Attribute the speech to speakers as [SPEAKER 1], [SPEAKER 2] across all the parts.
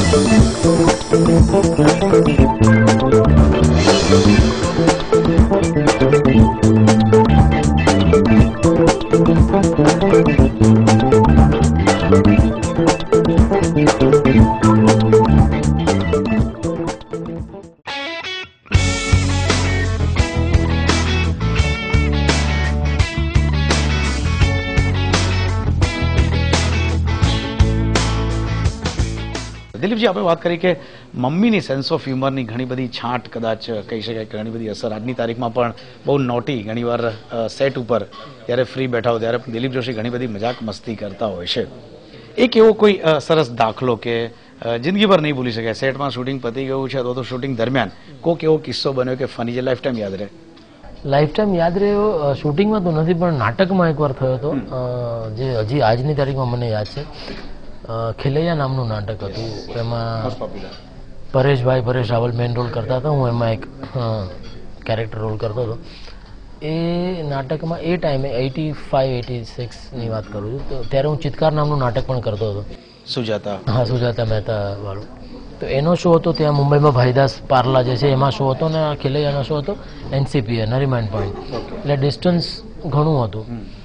[SPEAKER 1] દિલીપજી, આપણે વાત કરી કે મમ્મીની સેન્સ ઓફ હ્યુમરની ઘણી બધી છાંટ કદાચ કહી શકાય કે ઘણી બધી અસર આજની તારીખમાં પણ બહુ નોટી ઘણીવાર સેટ ઉપર જ્યારે ફ્રી બેઠા હોય ત્યારે દિલીપ જોશી ઘણી બધી મજાક મસ્તી કરતા હોય છે. એક એવો કોઈ સરસ દાખલો કે જિંદગીભર નહીં ભૂલી શકાય, સેટમાં શૂટિંગ પતી ગયું છે તો શૂટિંગ દરમિયાન કોઈક એવો કિસ્સો બન્યો કે ફની જે લાઈફ ટાઈમ યાદ રહે?
[SPEAKER 2] લાઈફ ટાઈમ યાદ રહ્યો શૂટિંગમાં તો નથી, પણ નાટકમાં એકવાર થયો હતો, જે હજી આજની તારીખમાં મને યાદ છે. ખેલૈયા નામનું નાટક હતું, એમાં પરેશ રાવલ મેઇન રોલ કરતા હતા, હું એમાં એક કેરેક્ટર રોલ કરતો હતો. એ નાટકમાં એ ટાઈમે 85-86ની વાત કરું છું, તો ત્યારે હું ચિત્કાર નામનું નાટક પણ કરતો હતો. સુજાતા મહેતા વાળું. તો એનો શો હતો ત્યાં મુંબઈમાં ભાઈદાસ પાર્લા જે છે એમાં શો હતો, ને ખેલૈયાનો શો હતો NCPA નરીમાન પોઈન્ટ, એટલે ડિસ્ટન્સ ઘણું હતું.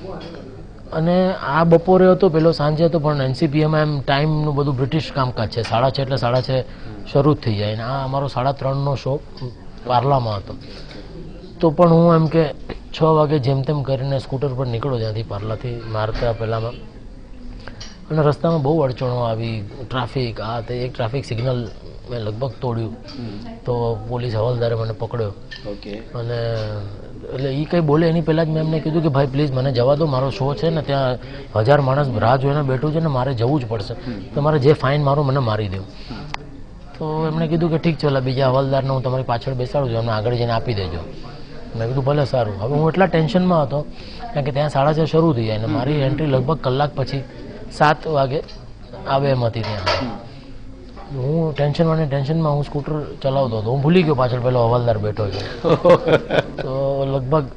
[SPEAKER 2] અને આ બપોરે હતો, પેલો સાંજે હતો, પણ NCPAમાં એમ ટાઈમનું બધું બ્રિટિશ કામકાજ છે, 6:30 એટલે 6:30 શરૂ જ થઈ જાય, અને આ અમારો 3:30નો શો પાર્લામાં હતો. તો પણ હું એમ કે 6 વાગે જેમ તેમ કરીને સ્કૂટર પર નીકળો ત્યાંથી પાર્લાથી મારતા પહેલામાં, અને રસ્તામાં બહુ અડચણો આવી, ટ્રાફિક આ તે. એક ટ્રાફિક સિગ્નલ મેં લગભગ તોડ્યું, તો પોલીસ હવાલદારે મને પકડ્યો. અને એટલે એ કંઈ બોલે એની પહેલાં જ મેં એમને કીધું કે ભાઈ પ્લીઝ મને જવા દો, મારો શો છે ને, ત્યાં 1000 માણસ રાહ જોઈને બેઠું છે ને, મારે જવું જ પડશે, તમારે જે ફાઇન મારો મને મારી દો. તો એમણે કીધું કે ઠીક છે, બીજા હવાલદારને હું તમારી પાછળ બેસાડું છું, એમને આગળ જઈને આપી દેજો. મેં કીધું ભલે, સારું. હવે હું એટલા ટેન્શનમાં હતો કારણ કે ત્યાં 6:30 શરૂ થઈ જાય, અને મારી એન્ટ્રી લગભગ કલાક પછી 7 વાગે આવે એમ હતી ત્યાં. હું ટેન્શનમાં હું સ્કૂટર ચલાવતો હતો, હું ભૂલી ગયો પાછળ પેલો હવાલદાર બેઠો છે. તો લગભગ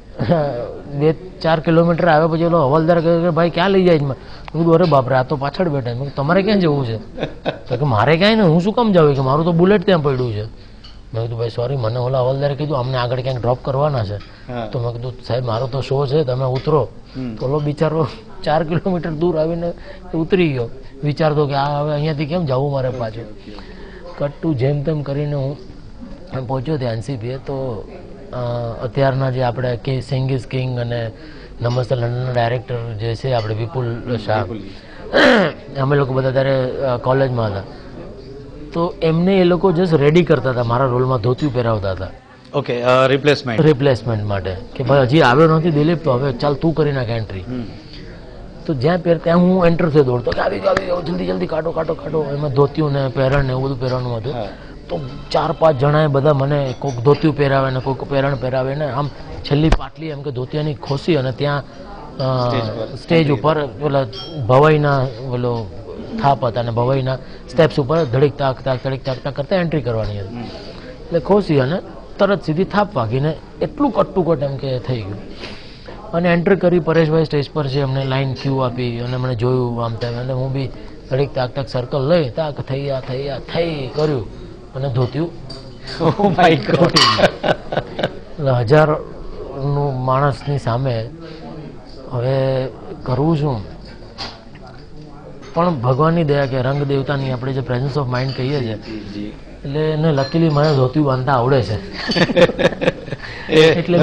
[SPEAKER 2] 2-4 કિલોમીટર આવ્યા પછી પેલો હવાલદાર કહે કે ભાઈ ક્યાં લઈ જાય? મેં કીધું અરે બાપરે, આ તો પાછળ બેઠા. મેં કીધું તમારે ક્યાં જવું છે? તો કે મારે ક્યાંય ને, હું શું કામ જાઉં, કે મારું તો બુલેટ ત્યાં પડ્યું છે. મેં કીધું ભાઈ સોરી, મને ઓલા હવાલદારે કીધું અમને આગળ ક્યાંક ડ્રોપ કરવાના છે. તો મેં કીધું સાહેબ મારો તો શો છે, તમે ઉતરો. તો ઓલો બિચારો 4 કિલોમીટર દૂર આવીને ઉતરી ગયો, વિચારતો કે આ હવે અહીંયાથી કેમ જવું મારે પાછું. કટ્ટુ જેમ તેમ કરીને હું પહોંચ્યો ત્યાં NCPA. તો અત્યારના જે આપણે કે સિંગ ઇઝ કિંગ અને નમસ્તે લંડનના ડાયરેક્ટર જે છે આપણે વિપુલ શાહ, અમે લોકો બધા ત્યારે કોલેજમાં હતા. તો એમને એ લોકો જસ્ટ રેડી કરતા હતા, મારા રોલમાં ધોતિયું પહેરાવતા હતા.
[SPEAKER 1] ઓકે, રિપ્લેસમેન્ટ માટે, કે ભાઈ હજી આવ્યો નથી દિલીપ, તો હવે ચાલ તું કરી નાખ એન્ટ્રી. તો જ્યાં ત્યાં હું એન્ટર થયો દોડતો કે આવી ગયો, જલ્દી કાઢો. એમાં ધોતિયું ને પહેરણ ને એવું બધું પહેરવાનું હતું. તો 4-5 જણાએ બધા મને કોઈક ધોતિયું પહેરાવે ને કોઈક પહેરણ પહેરાવે ને આમ છેલ્લી પાટલી એમ કે ધોતિયાની ખોસી, અને ત્યાં સ્ટેજ ઉપર પેલા ભવાઈના પેલો થાપ હતા, અને ભવાઈના સ્ટેપ્સ ઉપર ધડીક તાક કરતા એન્ટ્રી કરવાની હતી. એટલે ખોસી અને તરત સીધી થાપ વાગીને એટલું કટ એમ કે થઈ ગયું. અને એન્ટર કરી, પરેશભાઈ સ્ટેજ પર છે, એમને લાઈન ક્યુ આપી, અને મને જોયું આમ તેમ, એટલે હું બી ઘડીક તાક સર્કલ લઈ થઈ કર્યું, અને ધોત્યું 1000નું માણસની સામે હવે કરવું શું? પણ ભગવાનની દયા કે રંગ દેવતાની આપણે જે પ્રેઝન્સ ઓફ માઇન્ડ કહીએ છીએ, એટલે એને લકીલી મને ધોતિયું બાંધતા આવડે છે. એટલે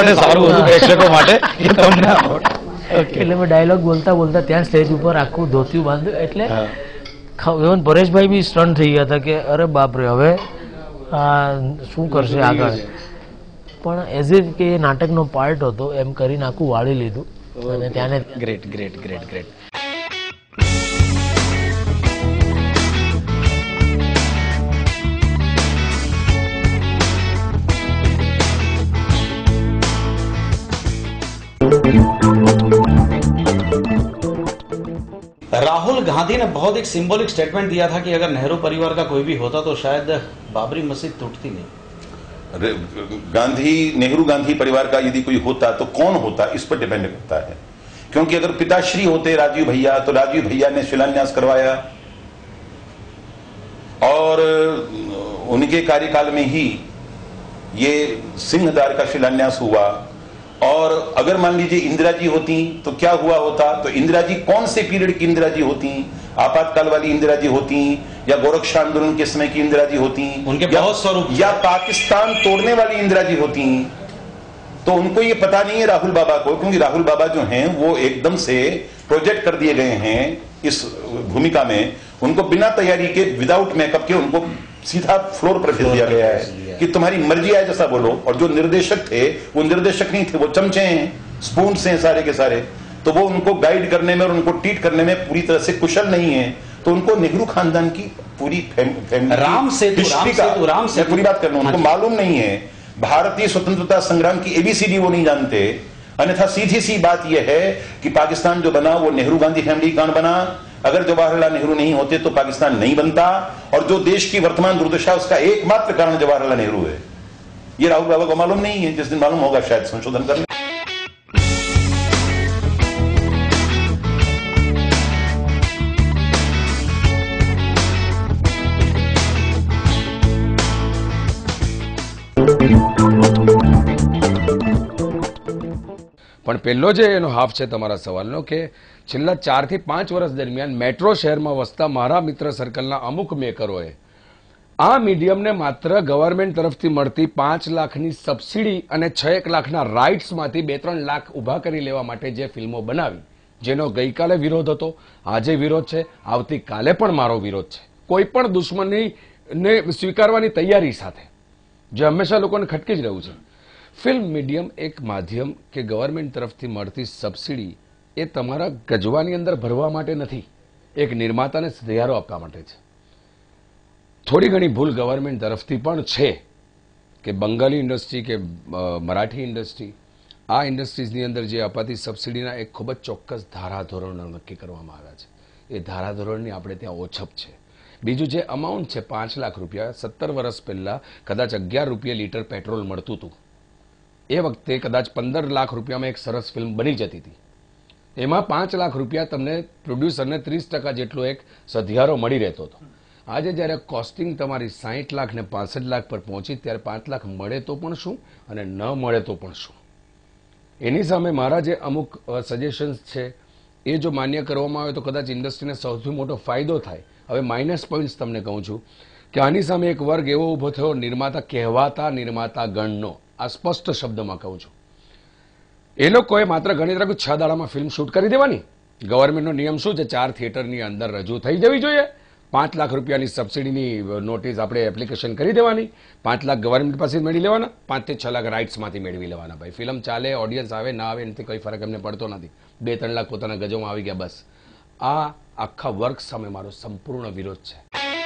[SPEAKER 1] મેં ડાયલોગ બોલતા ત્યાં સ્ટેજ ઉપર આખું ધોતિયું બાંધ્યું. એટલે ઇવન પરેશભાઈ બી સ્ટન થઈ ગયા હતા કે અરે બાપરે, હવે આ શું કરશે આગળ. પણ એઝ ઇફ કે એ નાટકનો પાર્ટ હતો એમ કરીને આખું વાળી લીધું. અને ત્યાંને ગ્રેટ. राहुल गांधी ने बहुत एक सिंबॉलिक स्टेटमेंट दिया था कि अगर नेहरू परिवार का कोई भी होता तो शायद बाबरी मस्जिद टूटती नहीं.
[SPEAKER 3] नेहरू गांधी परिवार का यदि कोई होता तो कौन होता, इस पर डिपेंड करता है. क्योंकि अगर पिताश्री होते राजीव भैया, तो राजीव भैया ने शिलान्यास करवाया, और और उनके कार्यकाल में ही ये सिंहद्वार का शिलान्यास हुआ। और अगर मान लीजिए इंदिरा जी होती तो क्या हुआ होता, तो इंदिरा जी कौन से पीरियड की इंदिरा जी होती, आपातकाल वाली इंदिरा जी होती या गोरक्षा आंदोलन के समय की इंदिरा जी होती,
[SPEAKER 4] उनके बहुत स्वरूप,
[SPEAKER 3] या पाकिस्तान तोड़ने वाली इंदिरा जी होती। तो उनको ये पता नहीं है राहुल बाबा को, क्योंकि राहुल बाबा जो हैं वो एकदम से प्रोजेक्ट कर दिए गए हैं इस भूमिका में। उनको बिना तैयारी के, विदाउट मेकअप के, उनको सीधा फ्लोर पर भेज दिया गया है कि तुम्हारी मर्जी है जैसा बोलो। और जो निर्देशक थे वो निर्देशक नहीं थे, वो चमचे हैं, स्पून से सारे के सारे। तो वो उनको गाइड करने में और उनको ट्रीट करने में पूरी तरह से कुशल नहीं है। तो उनको नेहरू खानदान की पूरी
[SPEAKER 4] राम सेतु
[SPEAKER 3] पूरी बात करना उनको मालूम नहीं है। भारतीय स्वतंत्रता संग्राम की एबीसीडी वो नहीं जानते। अन्यथा सीधी सी बात यह है कि पाकिस्तान जो बना वो नेहरू गांधी फैमिली कारण बना। अगर जवाहरलाल नेहरू नहीं होते तो पाकिस्तान नहीं बनता। और जो देश की वर्तमान दुर्दशा उसका एकमात्र कारण जवाहरलाल नेहरू है। ये राहुल बाबा को मालूम नहीं है। जिस दिन मालूम होगा शायद संशोधन कर लें।
[SPEAKER 5] પણ પહેલો જે એનો હાફ છે તમારા સવાલનો કે છેલ્લા 4 થી 5 વર્ષ દરમિયાન મેટ્રો શહેરમાં વસતા મારા મિત્ર સર્કલના અમુક મેકરોએ આ મીડિયમને માત્ર ગવર્મેન્ટ તરફથી મળતી 5 લાખની સબસિડી અને 6-1 લાખના રાઇટ્સમાંથી 2-3 લાખ ઊભા કરી લેવા માટે જે ફિલ્મો બનાવી, જેનો ગઈકાલે વિરોધ હતો, આજે વિરોધ છે, આવતીકાલે પણ મારો વિરોધ છે, કોઈ પણ દુશ્મનીને સ્વીકારવાની તૈયારી સાથે, જે હંમેશા લોકોને ખટકી જ રહ્યું છે। ફિલ્મ મીડિયમ એક માધ્યમ કે ગવર્મેન્ટ તરફથી મળતી સબસિડી એ તમારા ગજવાની અંદર ભરવા માટે નથી, એક નિર્માતાને સધિયારો આપવા માટે છે। થોડી ઘણી ભૂલ ગવર્મેન્ટ તરફથી પણ છે કે બંગાળી ઇન્ડસ્ટ્રી કે મરાઠી ઇન્ડસ્ટ્રી, આ ઇન્ડસ્ટ્રીઝની અંદર જે અપાતી સબસિડીના એક ખૂબ જ ચોક્કસ ધારાધોરણો નક્કી કરવામાં આવ્યા છે। એ ધારાધોરણની આપણે ત્યાં ઓછપ છે। બીજું જે અમાઉન્ટ છે 5 લાખ રૂપિયા, 17 વર્ષ પહેલાં કદાચ 11 રૂપિયા લીટર પેટ્રોલ મળતું હતું। એ વખતે કદાચ 15 લાખ રૂપિયામાં એક સરસ ફિલ્મ બની જતી હતી। એમાં 5 લાખ રૂપિયા તમને પ્રોડ્યુસરને 30% જેટલો એક સધિયારો મળી રહેતો હતો। આજે જ્યારે કોસ્ટિંગ તમારી 60 લાખ ને 65 લાખ પર પહોંચી ત્યારે 5 લાખ મળે તો પણ શું અને ન મળે તો પણ શું। એની સામે મારા જે અમુક સજેશન્સ છે એ જો માન્ય કરવામાં આવે તો કદાચ ઇન્ડસ્ટ્રીને સૌથી મોટો ફાયદો થાય। હવે માઇનસ પોઈન્ટ્સ તમને કહું છું કે આની સામે એક વર્ગ એવો ઊભો થયો, નિર્માતા કહેવાતા નિર્માતા ગણનો, આ સ્પષ્ટ શબ્દમાં કહું છું। એ લોકોએ માત્ર ગણિત રાખ્યું 6 દાડામાં ફિલ્મ શૂટ કરી દેવાની। ગવર્મેન્ટનો નિયમ શું છે, 4 થિયેટરની અંદર રજૂ થઈ જવી જોઈએ। 5 લાખ રૂપિયાની સબસિડીની નોટિસ આપણે એપ્લિકેશન કરી દેવાની, 5 લાખ ગવર્મેન્ટ પાસે મેળવી લેવાના, 5 થી 6 લાખ રાઇટ્સમાંથી મેળવી લેવાના। ભાઈ ફિલ્મ ચાલે, ઓડિયન્સ આવે ના આવે એનાથી કોઈ ફરક એમને પડતો નથી। 2-3 લાખ પોતાના ગજોમાં આવી ગયા બસ। આ આખા વર્ગ સામે મારો સંપૂર્ણ વિરોધ છે।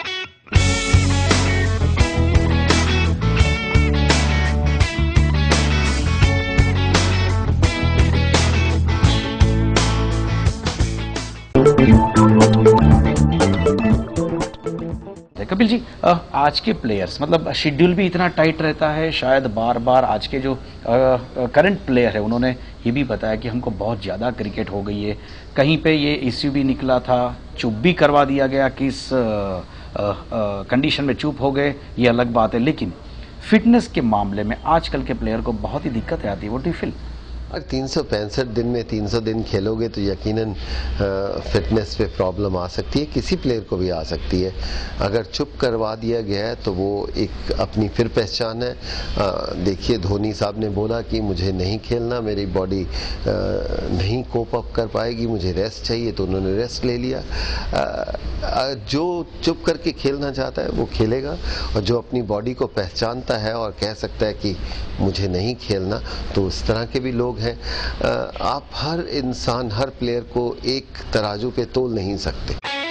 [SPEAKER 4] कपिल जी, आज के प्लेयर्स, मतलब शेड्यूल भी इतना टाइट रहता है, शायद बार बार आज के जो करंट प्लेयर है उन्होंने ये भी बताया कि हमको बहुत ज़्यादा क्रिकेट हो गई है। कहीं पे ये इश्यू भी निकला था, चुप भी करवा दिया गया, किस कंडीशन में चुप हो गए ये अलग बात है। लेकिन फिटनेस के मामले में आजकल के प्लेयर को बहुत ही दिक्कत आती है। What do you feel?
[SPEAKER 6] अगर 365 दिन में 300 दिन खेलोगे तो यकीनन फिटनेस पे प्रॉब्लम आ सकती है, किसी प्लेयर को भी आ सकती है। अगर चुप करवा दिया गया है तो वो एक अपनी फिर पहचान है। देखिए धोनी साहब ने बोला कि मुझे नहीं खेलना, मेरी बॉडी नहीं कोप अप कर पाएगी, मुझे रेस्ट चाहिए, तो उन्होंने रेस्ट ले लिया। जो चुप करके खेलना चाहता है वो खेलेगा, और जो अपनी बॉडी को पहचानता है और कह सकता है कि मुझे नहीं खेलना, तो इस तरह के भी लोग हैं। आप हर इंसान, हर प्लेयर को एक तराजू पे तोल नहीं सकते।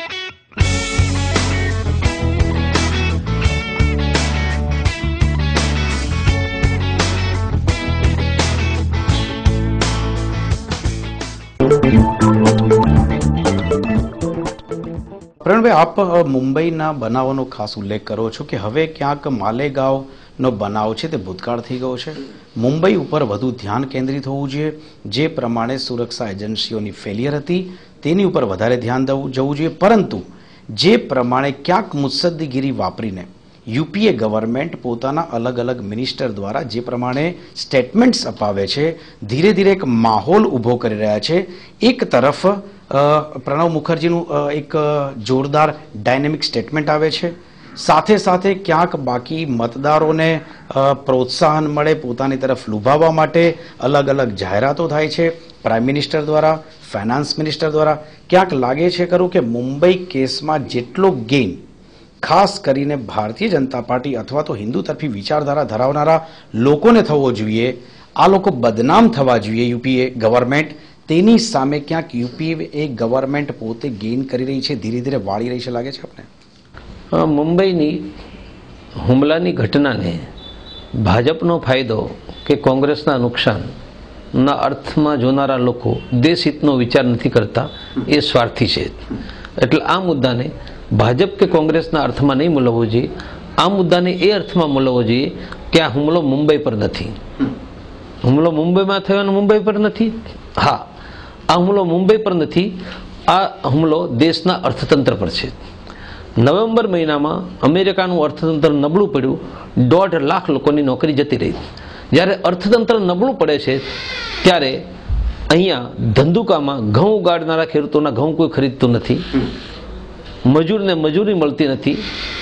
[SPEAKER 4] પ્રવીણભાઈ, આપ મુંબઈના બનાવોનો ખાસ ઉલ્લેખ કરો છો કે હવે ક્યાંક માલેગાંવનો બનાવ છે તે ભૂતકાળ થઈ ગયો છે। મુંબઈ ઉપર વધુ ધ્યાન કેન્દ્રિત હોવું જોઈએ। જે પ્રમાણે સુરક્ષા એજન્સીઓની ફેલિયર હતી તેની ઉપર વધારે ધ્યાન જવું જોઈએ। પરંતુ જે પ્રમાણે ક્યાંક મુત્સદ્દીગીરી વાપરીને યુપીએ ગવર્મેન્ટ પોતાના અલગ અલગ મિનિસ્ટર દ્વારા જે પ્રમાણે સ્ટેટમેન્ટ્સ અપાવે છે, ધીરે ધીરે એક માહોલ ઊભો કરી રહ્યા છે. એક તરફ પ્રણવ મુખર્જીનું એક જોરદાર ડાયનેમિક સ્ટેટમેન્ટ આવે છે, સાથે સાથે ક્યાંક બાકી મતદારોને પ્રોત્સાહન મળે પોતાની તરફ લુભાવવા માટે અલગ અલગ જાહેરાતો થાય છે પ્રાઇમ મિનિસ્ટર દ્વારા, ફાઇનાન્સ મિનિસ્ટર દ્વારા. ક્યાંક લાગે છે ખરું કે મુંબઈ કેસમાં જેટલો ગેઇન ખાસ કરીને ભારતીય જનતા પાર્ટી અથવા તો હિન્દુ તરફી વિચારધારા ધરાવનારા લોકોને થવો જોઈએ, આ લોકો બદનામ થવા જોઈએ યુપીએ ગવર્મેન્ટ, તેની સામે ક્યાંક યુપીએ ગવર્મેન્ટ પોતે ગેઇન કરી રહી છે, ધીરે ધીરે વાળી રહી છે, લાગે છે આપને?
[SPEAKER 2] મુંબઈની હુમલાની ઘટનાને ભાજપનો ફાયદો કે કોંગ્રેસના નુકસાનના અર્થમાં જોનારા લોકો દેશહિતનો વિચાર નથી કરતા, એ સ્વાર્થી છે. એટલે આ મુદ્દાને ભાજપ કે કોંગ્રેસના અર્થમાં નહીં મૂલવવો જોઈએ, આ મુદ્દાને એ અર્થમાં મૂલવવો જોઈએ કે આ હુમલો મુંબઈ પર નથી. હુમલો મુંબઈમાં થયો અને મુંબઈ પર નથી. હા, આ હુમલો મુંબઈ પર નથી, આ હુમલો દેશના અર્થતંત્ર પર છે. નવેમ્બર મહિનામાં અમેરિકાનું અર્થતંત્ર નબળું પડ્યું, 1.5 લાખ લોકોની નોકરી જતી રહી. જ્યારે અર્થતંત્ર નબળું પડે છે ત્યારે અહીંયા ધંધુકામાં ઘઉં ઉગાડનારા ખેડૂતોના ઘઉં કોઈ ખરીદતું નથી, મજૂરને મજૂરી મળતી નથી,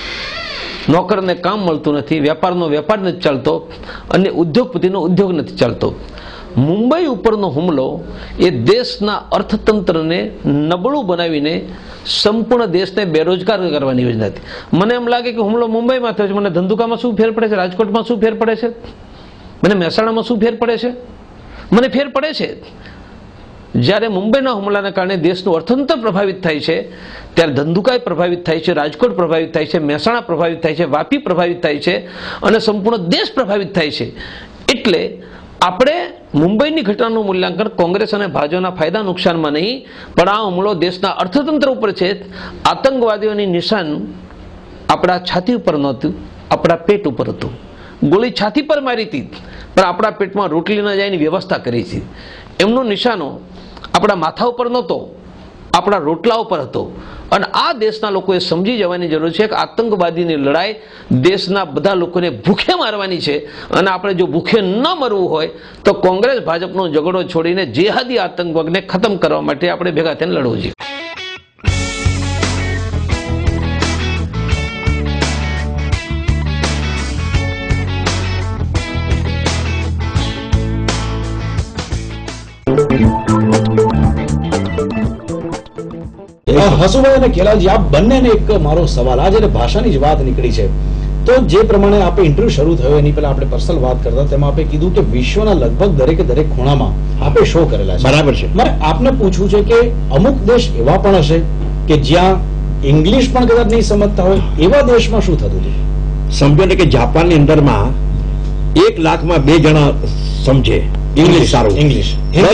[SPEAKER 2] નોકરને કામ મળતું નથી, વેપારનો વેપાર નથી ચાલતો અને ઉદ્યોગપતિનો ઉદ્યોગ નથી ચાલતો. મુંબઈ ઉપરનો હુમલો એ દેશના અર્થતંત્રને નબળું બનાવીને સંપૂર્ણ દેશને બેરોજગાર કરવાની યોજના હતી. મને એમ લાગે કે હુમલો મુંબઈમાં થયો છે, મને ધંધુકામાં શું ફેર પડે છે, રાજકોટમાં શું ફેર પડે છે, મને મહેસાણામાં શું ફેર પડે છે? મને ફેર પડે છે. જ્યારે મુંબઈના હુમલાને કારણે દેશનું અર્થતંત્ર પ્રભાવિત થાય છે ત્યારે ધંધુકા પ્રભાવિત થાય છે, રાજકોટ પ્રભાવિત થાય છે, મહેસાણા પ્રભાવિત થાય છે, વાપી પ્રભાવિત થાય છે અને સંપૂર્ણ દેશ પ્રભાવિત થાય છે. એટલે આપણે મુંબઈની ઘટનાનું મૂલ્યાંકન કોંગ્રેસ અને ભાજપના ફાયદા નુકસાનમાં નહીં, પણ આ હુમલો દેશના અર્થતંત્ર ઉપર છે. આતંકવાદીઓની નિશાન આપણા છાતી ઉપર નહોતું, આપણા પેટ ઉપર હતું. ગોળી છાતી પર મારી હતી પણ આપણા પેટમાં રોટલી ન જાય એની વ્યવસ્થા કરી હતી. એમનો નિશાનો આપણા માથા ઉપર નહોતો, આપણા રોટલા ઉપર હતો. અને આ દેશના લોકોએ સમજી જવાની જરૂર છે કે આતંકવાદીની લડાઈ દેશના બધા લોકોને ભૂખે મારવાની છે અને આપણે જો ભૂખે ન મરવું હોય તો કોંગ્રેસ ભાજપનો ઝઘડો છોડીને જેહાદી આતંકવાદને ખતમ કરવા માટે આપણે ભેગા થઈને લડવું જોઈએ.
[SPEAKER 7] હસુભાઈ અને કેલાજી, આ બંનેને એક મારો સવાલ, આજે ભાષાની જ વાત નીકળી છે તો જે પ્રમાણે આપણે ઇન્ટરવ્યુ શરૂ થયો એની પહેલા આપણે પર્સનલ વાત કરતા તેમાં આપણે કીધું કે વિશ્વના લગભગ દરેકે દરેક ખૂણામાં આપણે શો કરેલા છે. બરાબર છે. મારે આપને પૂછવું છે કે અમુક દેશ એવા પણ હશે કે જ્યાં ઇંગ્લિશ પણ કદાચ નહીં સમજતા હોય, એવા દેશમાં શું થતું હતું?
[SPEAKER 8] સમજો ને કે જાપાનની અંદરમાં 1 લાખમાં 2 જણા સમજે ઇંગ્લિશ સારું. ઇંગ્લિશ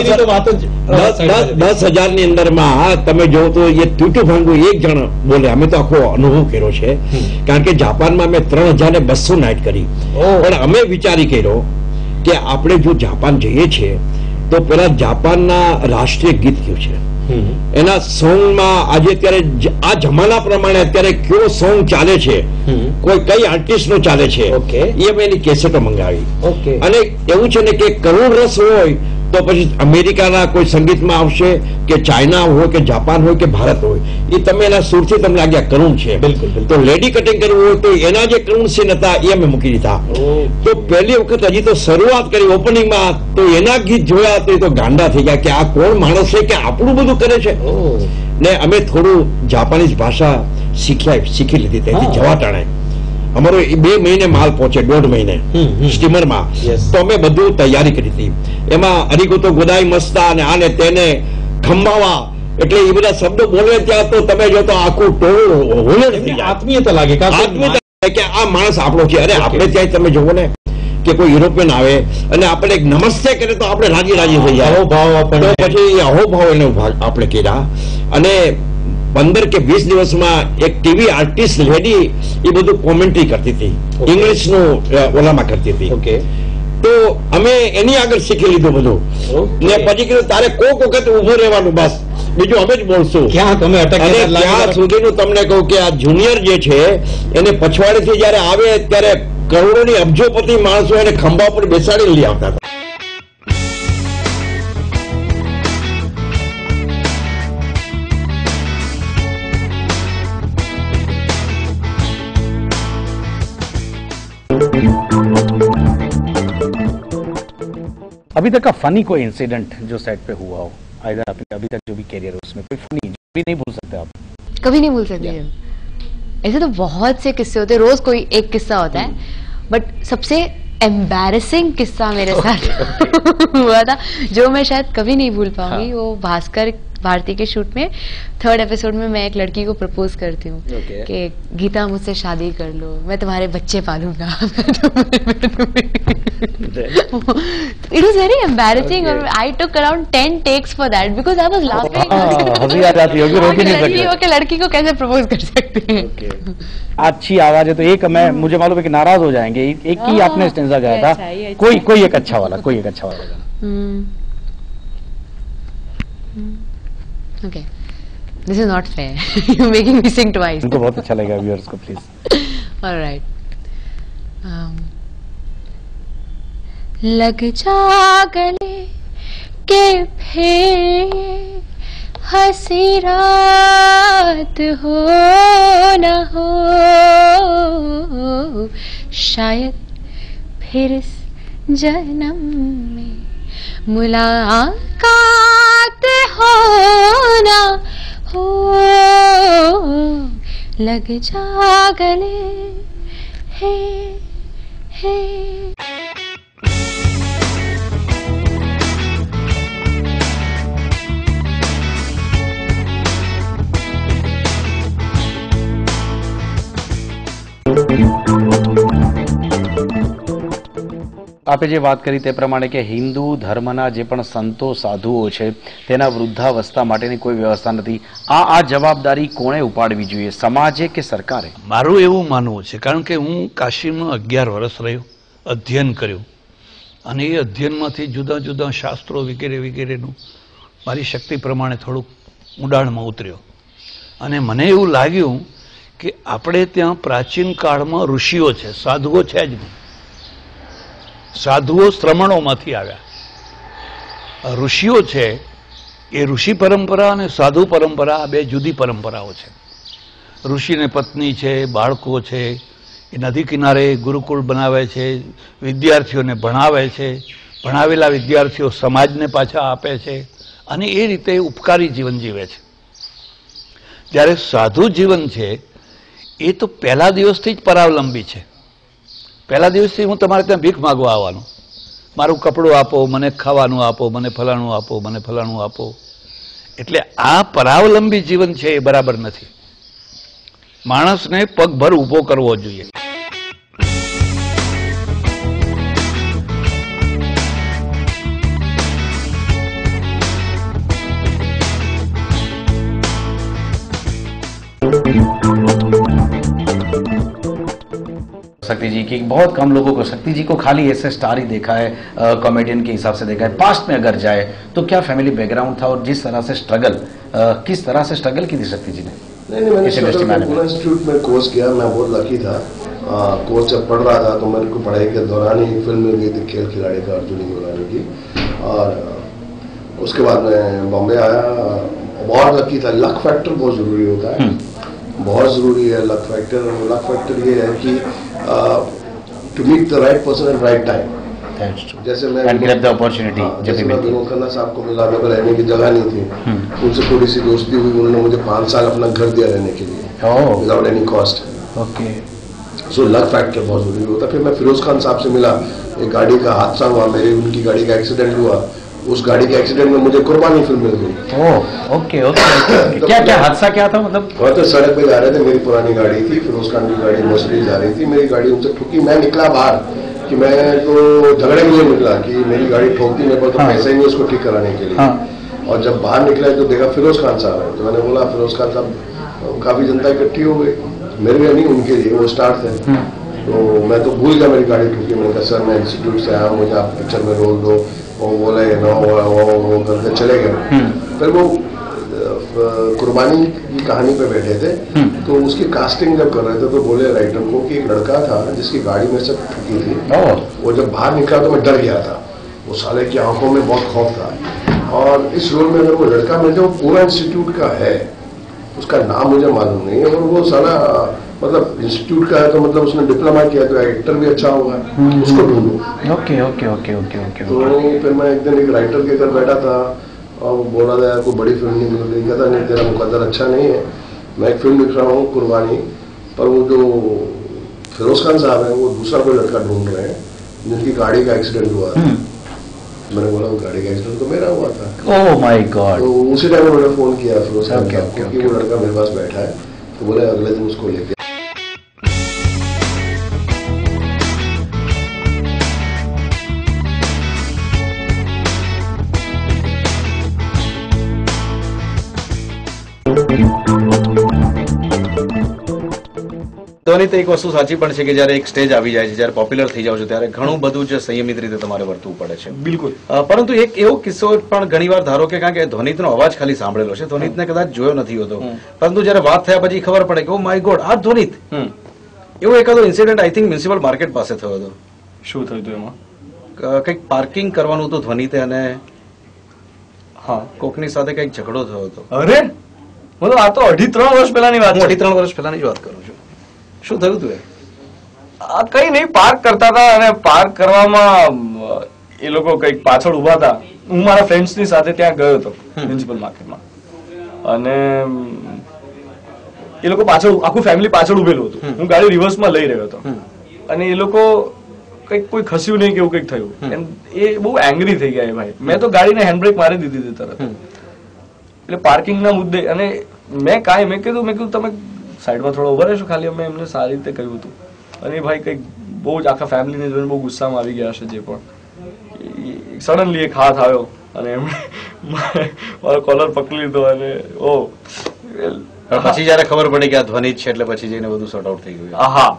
[SPEAKER 8] 10,000 ની અંદરમાં તમે જો તો એ તૂટું ભાંગું 1 જણ બોલે. અમે તો આખો અનુભવ કર્યો છે, કારણ કે જાપાનમાં અમે 3,200 નાઇટ કરી. પણ અમે વિચારી કર્યો કે આપણે જો જાપાન જઈએ છીએ તો પેલા જાપાનના રાષ્ટ્રીય ગીત કયું છે, એના સોંગમાં આજે અત્યારે આ જમાના પ્રમાણે અત્યારે કયો સોંગ ચાલે છે, કોઈ કઈ આર્ટિસ્ટ નો ચાલે છે, એ અમે એની કેસેટો મંગાવી. અને એવું છે ને કે કરોડ રસ હોય તો પછી અમેરિકાના કોઈ સંગીતમાં આવશે કે ચાઇના હોય કે જાપાન હોય કે ભારત હોય, એ તમે એના સુરથી તમને લાગ્યા કરુણ છે. તો લેડી કટિંગ કરવું હોય તો એના જે કરુણ સીન હતા એ અમે મૂકી દીધા. તો પહેલી વખત હજી તો શરૂઆત કરી ઓપનિંગમાં તો એના ગીત જોયા તો એ તો ગાંડા થઈ ગયા કે આ કોણ માણસ છે કે આપણું બધું કરે છે. ને અમે થોડું જાપાનીઝ ભાષા શીખી લીધી ત્યાંથી જવા ટાણે. અમારો 2 મહિને માલ પહોંચે, 1.5 મહિને સ્ટીમરમાં. તો અમે બધું તૈયારી કરી હતી. એમાં અરીગોતો ગોદાઈ મસ્તા અને આને તેને ખંભાવા, એટલે એ બધા શબ્દો બોલે ત્યાં તો તમે જો તો આખું ટોળું આત્મીયતા લાગે કે આ માણસ આપણો છે. અરે આપણે ત્યાં તમે જોવો ને કે કોઈ યુરોપિયન આવે અને આપણે નમસ્તે કરે તો આપણે રાજી થઈ જાય. અહોભાવ પછી અહોભાવ એને આપણે કર્યા. અને 15 કે 20 દિવસમાં એક ટીવી આર્ટિસ્ટ લેડી એ બધું કોમેન્ટ્રી કરતી હતી, ઇંગ્લિશનું ઓલામાં કરતી હતી. તો અમે એની આગળ શીખી લીધું બધું. ને પછી કીધું તારે કોક વખત ઉભું રહેવાનું બસ. બીજું અમે જ બોલશું.
[SPEAKER 7] ક્યાં તમે અટક
[SPEAKER 8] અને ત્યાં સુધીનું તમને કહું કે આ જુનિયર જે છે એને પછવાડેથી જયારે આવે ત્યારે કરોડોની અબજોપતિ માણસો એને ખંભા પર બેસાડીને લઈ આવતા હતા.
[SPEAKER 4] अभी तक का फनी कोई इंसिडेंट जो सेट पे हुआ हो, आइदर आपने अभी तक जो भी कैरियर है उसमें कोई फनी जो भी नहीं भूल सकते आप?
[SPEAKER 9] कभी नहीं भूल सकती है। ऐसे तो बहुत से किस्से होते हैं, रोज कोई एक किस्सा होता है, बट सबसे एम्बैरेसिंग किस्सा मेरे साथ हुआ था जो मैं शायद कभी नहीं भूल पाऊंगी। वो भास्कर भारती के शूट में 3rd एपिसोड में मैं एक लड़की को प्रपोज करती हूँ कि गीता मुझसे शादी कर लो, मैं तुम्हारे बच्चे पालूंगा। It was very embarrassing और I took around 10 takes for that because I was laughing।
[SPEAKER 4] हंसी आ जाती होगी, रोक ही नहीं सकते।
[SPEAKER 9] लड़की को कैसे प्रपोज कर सकते हैं।
[SPEAKER 4] अच्छी आवाज है तो एक मैं मुझे मालूम है कि नाराज हो जाएंगे, एक ही आपने स्टेंजा गाया था, कोई एक अच्छा वाला गाना।
[SPEAKER 9] Okay, this is not fair. You're making me sing twice.
[SPEAKER 4] उनको बहुत अच्छा लगेगा व्यूअर्स को, प्लीज।
[SPEAKER 9] All right. लग जा गले के फिर हंसी रात हो न हो, शायद फिर इस जन्म में मुलाकात हो ना हो, लग जा गले हे।
[SPEAKER 4] આપે જે વાત કરી તે પ્રમાણે કે હિન્દુ ધર્મના જે પણ સંતો સાધુઓ છે તેના વૃદ્ધાવસ્થા માટેની કોઈ વ્યવસ્થા નથી, આ જવાબદારી કોણે ઉપાડવી જોઈએ, સમાજે કે સરકારે?
[SPEAKER 10] મારું એવું માનવું છે, કારણ કે હું કાશીમાં 11 વર્ષ રહ્યો, અધ્યયન કર્યું અને એ અધ્યયનમાંથી જુદા જુદા શાસ્ત્રો વગેરે વગેરેનું મારી શક્તિ પ્રમાણે થોડુંક ઊંડાણમાં ઉતર્યો અને મને એવું લાગ્યું કે આપણે ત્યાં પ્રાચીન કાળમાં ઋષિઓ છે, સાધુઓ છે જ નહીં. સાધુઓ શ્રમણોમાંથી આવ્યા, ઋષિઓ છે એ ઋષિ પરંપરા અને સાધુ પરંપરા આ બે જુદી પરંપરાઓ છે. ઋષિને પત્ની છે, બાળકો છે, એ નદી કિનારે ગુરુકુળ બનાવે છે, વિદ્યાર્થીઓને ભણાવે છે, ભણાવેલા વિદ્યાર્થીઓ સમાજને પાછા આપે છે અને એ રીતે ઉપકારી જીવન જીવે છે. જ્યારે સાધુ જીવન છે એ તો પહેલા દિવસથી જ પરાવલંબી છે. પહેલા દિવસથી હું તમારે ત્યાં ભીખ માગવા આવવાનું, મારું કપડું આપો, મને ખાવાનું આપો, મને ફલાણું આપો, મને ફલાણું આપો. એટલે આ પરાવલંબી જીવન છે એ બરાબર નથી. માણસને પગભર ઊભો કરવો જોઈએ.
[SPEAKER 4] शक्ति जी की बहुत कम लोगों को, शक्ति जी को खाली ऐसे स्टार ही देखा है, कॉमेडियन के हिसाब से देखा है. पास्ट में अगर जाए तो क्या फैमिली बैकग्राउंड था और जिस तरह से स्ट्रगल, किस तरह से स्ट्रगल की थी शक्ति जी ने?
[SPEAKER 6] नहीं, मैंने पुणे इंस्टीट्यूट में कोर्स किया. मैं बहुत लकी था. कोर्स जब पढ़ रहा था तो मेरे को पढ़ाई के दौरान ही फिल्म मिल गई थी खेल खिलाड़ी का, अर्जुन गुलानी की. और उसके बाद मैं बॉम्बे आया. बहुत लकी था. लक फैक्टर बहुत जरूरी होता है, बहुत जरूरी है लक फैक्टर. लक फैक्टर ये है कि to meet the right person at right time. जैसे मैं
[SPEAKER 4] अपॉर्चुनिटी
[SPEAKER 6] जैसे मैं विनोद खन्ना साहब को मिला, मेरे को रहने की जगह नहीं थी, उनसे थोड़ी सी दोस्ती हुई, उन्होंने मुझे 5 साल अपना घर दिया रहने के लिए without any cost.
[SPEAKER 4] Okay.
[SPEAKER 6] So luck factor बहुत जरूरी होता है. फिर मैं फिरोज खान साहब से मिला, एक गाड़ी का हादसा हुआ, मेरी उनकी गाड़ी का एक्सीडेंट हुआ. उस गाड़ी के एक्सीडेंट में मुझे कुर्बानी फिल्म मिल गई.
[SPEAKER 4] Okay okay. क्या हादसा क्या था? मतलब
[SPEAKER 6] वह तो सड़क पे जा रहे थे, मेरी पुरानी गाड़ी थी, फिरोज खान की गाड़ी मर्सिडीज जा रही थी, मेरी गाड़ी उनसे ठुकी. मैं निकला बाहर कि मैं तो झगड़े में निकला कि मेरी गाड़ी ठोक दी, मेरे पास तो पैसे नहीं उसको ठीक कराने के लिए. और जब बाहर निकला तो देखा फिरोज खान साहब है. तो मैंने बोला फिरोज खान साहब, काफी जनता इकट्ठी हो गई, मेरे लिए नहीं उनके लिए, वो स्टार थे. तो मैं तो भूल गया मेरी गाड़ी ठुकी. मैंने कहा सर मैं इंस्टीट्यूट से आया, मुझे आप पिक्चर में रोल दो. वो बोले नो, वो करके चले गए. फिर वो
[SPEAKER 11] कुर्बानी की कहानी पे बैठे थे, तो उसकी कास्टिंग जब कर रहे थे तो बोले राइटर को कि एक लड़का था जिसकी गाड़ी में से ठुकी थी, वो जब बाहर निकला तो मैं डर गया था, वो साले की आंखों में बहुत खौफ था। और इस रोल में अगर वो लड़का मिल जाए, वो पूरा इंस्टीट्यूट का है, उसका नाम मुझे मालूम नहीं है, और वो साला मतलब इंस्टीट्यूट का है तो मतलब उसने डिप्लोमा किया तो एक्टर भी अच्छा होगा, उसको ढूंढो।
[SPEAKER 4] Okay okay okay okay okay.
[SPEAKER 11] तो फिर मैं एक दिन एक राइटर के घर बैठा था और बोला था यार कोई बड़ी फिल्म नहीं मिल रही, कहता नहीं तेरा मुकद्दर अच्छा नहीं है, मैं एक फिल्म लिख रहा हूँ कुर्बानी, पर वो जो फिरोज खान साहब है वो दूसरा कोई लड़का ढूंढ रहे हैं जिनकी गाड़ी का एक्सीडेंट हुआ था। मैंने बोला वो गाड़ी का एक्सीडेंट तो मेरा हुआ था।
[SPEAKER 4] Oh my god.
[SPEAKER 11] तो उसी टाइम उन्होंने फोन किया फिरोज खान साहब को कि वो लड़का मेरे पास बैठा है, तो बोले अगले दिन उसको लेके।
[SPEAKER 4] ધોની તો એક વસ્તુ સાચી પણ છે કે જ્યારે એક સ્ટેજ આવી જાય છે, જ્યારે પોપ્યુલર થઈ જાવ છો ત્યારે ઘણું બધું જ સંયમિત રીતે તમારે વર્તવું પડે છે.
[SPEAKER 7] બિલકુલ.
[SPEAKER 4] પરંતુ એક એવો કિસ્સો પણ ઘણીવાર ધારો કે કારણ કે ધોનીતનો અવાજ ખાલી સાંભળેલો છે, ધોનીતને કદાચ જોયો નથી હોતો, પરંતુ જ્યારે વાત થયા પછી ખબર પડે કે ઓ માય ગોડ આ ધોનીત. એવો એકાદો incident I think municipal market પાસે થયો હતો.
[SPEAKER 7] શું થયું હતું એમાં?
[SPEAKER 4] કંઈક પાર્કિંગ કરવાનું હતું ધ્વનિતે અને હા કોકની સાથે કંઈક ઝઘડો થયો હતો.
[SPEAKER 7] અરે મતલબ આ તો 2.5-3 વર્ષ પહેલાની વાત છે.
[SPEAKER 4] 2.5-3 વર્ષ પહેલાની જ વાત કરું છું. શું થયું હતું?
[SPEAKER 7] આ કઈ નહીં, પાર્ક કરતા હતા અને પાર્ક કરવામાં એ લોકો કંઈક પાછળ ઉભા હતા. હું મારા ફ્રેન્ડ્સની સાથે ત્યાં ગયો હતો મ્યુનિસિપલ માર્કેટમાં, અને એ લોકો પાછળ આખું ફેમિલી પાછળ ઉભેલું હતું. હું ગાડી રિવર્સમાં લઈ રહ્યો હતો અને એ લોકો કંઈક કોઈ ખસ્યું નહીં કે એવું કંઈક થયું. એ બહુ એંગ્રી થઈ ગયા ભાઈ. મેં તો ગાડીને હેન્ડબ્રેક મારી દીધી હતી તરત. એટલે પાર્કિંગના મુદ્દે અને મેં કીધું તમે સાઈડમાં થોડો ઉભા રહેશો ખાલી, અમે એમને સારી રીતે કહ્યું હતું. અને ભાઈ કંઈક બહુ જ આખા ફેમિલીને જોઈને બહુ ગુસ્સામાં આવી ગયા હશે. જે પણ સડનલી એક હાથ આવ્યો અને એમણે મારો કોલર પકડી લીધો અને
[SPEAKER 4] પછી જયારે ખબર પડી કે આ ધ્વનિ છે એટલે પછી જઈને બધું સોર્ટ આઉટ થઈ ગયું.
[SPEAKER 7] હા.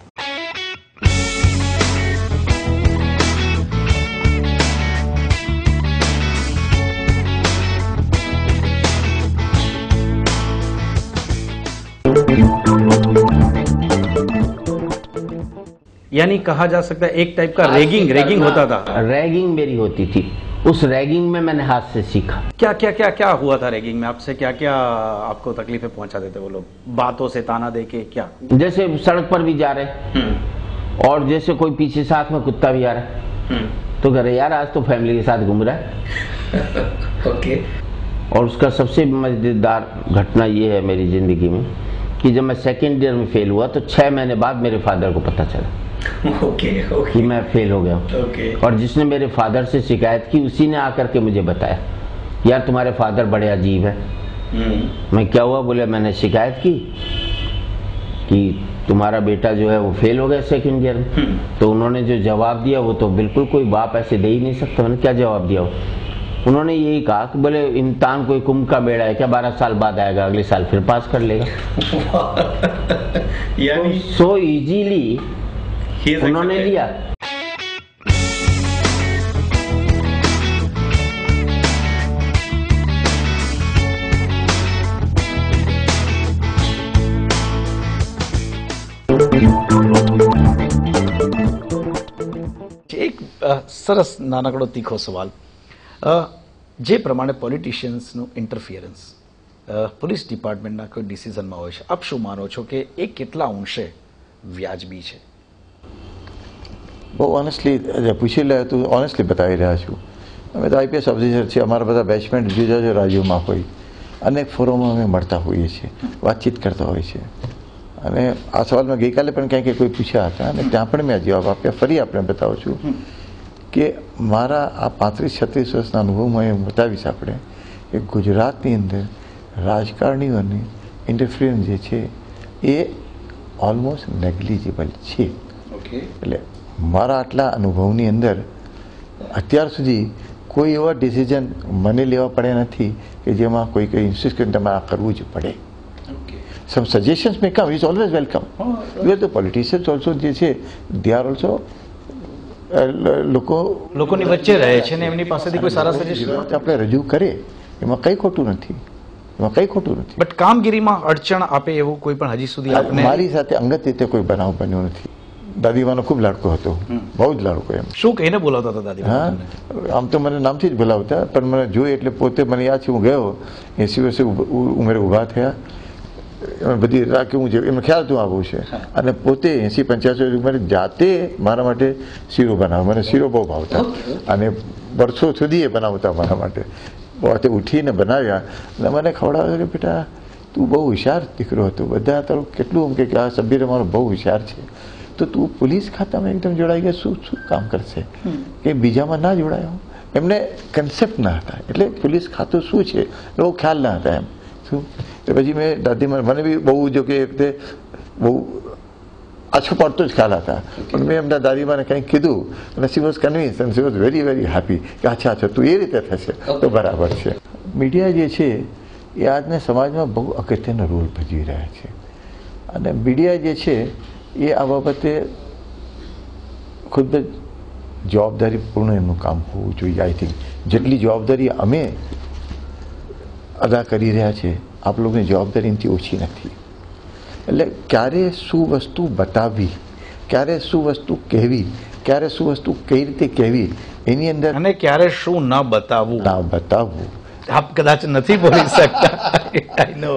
[SPEAKER 4] यानी कहा जा सकता है एक टाइप का रैगिंग होता था.
[SPEAKER 12] रैगिंग मेरी होती थी. उस रैगिंग में मैंने हाथ से सीखा.
[SPEAKER 4] क्या हुआ था रैगिंग में? आपसे क्या आपको तकलीफें पहुंचा देते वो लोग? बातों से ताना दे के क्या?
[SPEAKER 12] जैसे सड़क पर भी जा रहे और जैसे कोई पीछे साथ में कुत्ता भी आ रहा है तो कह रहे यार आज तो फैमिली के साथ घूम रहा है.
[SPEAKER 4] ओके.
[SPEAKER 12] और उसका सबसे मजेदार घटना ये है मेरी जिंदगी में कि जब मैं सेकेंड ईयर में फेल हुआ तो 6 महीने बाद मेरे फादर को पता चला कि मैं फेल हो गया हूँ. और जिसने मेरे फादर से शिकायत की उसी ने आकर के मुझे बताया यार तुम्हारे फादर बड़े अजीब है. मैं क्या हुआ? बोले मैंने शिकायत की कि तुम्हारा बेटा जो है वो फेल हो गया सेकेंड ईयर में. तो उन्होंने जो जवाब दिया वो तो बिल्कुल कोई बाप ऐसे दे ही नहीं सकता. मैंने क्या जवाब दिया? उन्होंने यही कहा कि बोले इम्तिहान कोई कुंभ का बेड़ा है क्या, 12 साल बाद आएगा, अगले साल फिर पास कर लेगा. यानी सो इजीली उन्होंने लिया.
[SPEAKER 4] એક સરસ નાનકડો તીખો સવાલ. જે પ્રમાણે પોલિટિશિયન્સનું ઇન્ટરફિયરન્સ પોલીસ ડિપાર્ટમેન્ટના કોઈ ડિસિઝનમાં હોય છે, આપ શું માનો છો કે એ કેટલા અંશે વ્યાજબી છે?
[SPEAKER 13] બહુ ઓનેસ્ટલી પૂછી લે તો ઓનેસ્ટલી બતાવી રહ્યા છું. અમે તો આઈપીએસ ઓફિસર છીએ, અમારા બધા બેચમેન્ટ જુદા જુદા રાજ્યોમાં હોય, અનેક ફોરમમાં અમે મળતા હોઈએ છીએ, વાતચીત કરતા હોઈએ છીએ. અને આ સવાલમાં ગઈકાલે પણ ક્યાંક કોઈ પૂછ્યા હતા અને ત્યાં પણ મેં જવાબ આપ્યા. ફરી આપણે બતાવું છું કે મારા આ 35-36 વર્ષના અનુભવમાં એ બતાવીશ આપણે કે ગુજરાતની અંદર રાજકારણીઓની ઇન્ટરફિયરન્સ જે છે એ ઓલમોસ્ટ નેગ્લિજિબલ છે. એટલે મારા આટલા અનુભવની અંદર અત્યાર સુધી કોઈ એવા ડિસિઝન મને લેવા પડ્યા નથી કે જેમાં કોઈ ઇન્સિસ્ટ કરીને તમારે આ કરવું જ પડે. Some suggestions may come, is always welcome. You are the politicians also જે છે દે આર ઓલ્સો લોકોની
[SPEAKER 4] વચ્ચે રહે છે ને એમની પાસેથી કોઈ સારા સજેશન
[SPEAKER 13] આપણે રજૂ કરે એમાં કંઈ ખોટું નથી. એમાં કંઈ ખોટું નથી.
[SPEAKER 4] બટ કામગીરીમાં અડચણ આપે એવું કોઈ પણ હજી સુધી આપને?
[SPEAKER 13] મારી સાથે અંગત રીતે કોઈ બનાવ બન્યો નથી. દાદીમાનો ખૂબ લાડકો હતો, બહુ જ લાડકો. એમ
[SPEAKER 4] શું કહીને બોલાવતા હતા દાદીમા?
[SPEAKER 13] હા, આમ તો મને નામથી જ બોલાવતા, પણ મને જોઈ એટલે પોતે મને યાદ છે, હું ગયો 80 વર્ષે ઉંમરે ઊભા થયા, એમાં બધી રાખ્યું, હું એમને ખ્યાલ હતું આવું છે, અને પોતે 80-85 ઉંમરે જાતે મારા માટે શીરો બનાવે. મને શીરો બહુ ભાવતા અને વર્ષો સુધી એ બનાવતા મારા માટે. પોતે ઉઠીને બનાવ્યા અને મને ખવડાવ્યો કે બેટા તું બહુ હોશિયાર દીકરો હતો, બધા તારું કેટલું એમ કે આ સભ્ય મારો બહુ હોશિયાર છે, તો તું પોલીસ ખાતામાં એકદમ જોડાઈ ગયા, શું શું કામ કરશે કે બીજામાં ના જોડાયો. એમને કન્સેપ્ટ ના હતા, એટલે પોલીસ ખાતું શું છે એવો ખ્યાલ ના હતા. એમ શું પછી મેં દાદીમાં મને બી બહુ જો કે વખતે બહુ આછો પડતો જ ખ્યાલ હતા, પણ મેં એમના દાદીમાને કંઈક કીધું અને she was convince and she was very very happy કે અચ્છા તું એ રીતે થશે તો બરાબર છે. મીડિયા જે છે એ આજના સમાજમાં બહુ અગત્યનો રોલ ભજવી રહ્યા છે, અને મીડિયા જે છે એ આ બાબતે ખુદ જ જવાબદારીપૂર્ણ એમનું કામ હોવું જોઈએ. આઈ થિંક જેટલી જવાબદારી અમે અદા કરી રહ્યા છે, આપ લોકોની જવાબદારી એનાથી ઓછી નથી. એટલે ક્યારે શું વસ્તુ બતાવવી, ક્યારે શું વસ્તુ કહેવી, ક્યારે શું વસ્તુ કઈ રીતે કહેવી, એની અંદર,
[SPEAKER 4] અને ક્યારે શું ન બતાવવું,
[SPEAKER 13] ના બતાવવું
[SPEAKER 4] આપ કદાચ નથી બોલી શકતા. આઈ નો.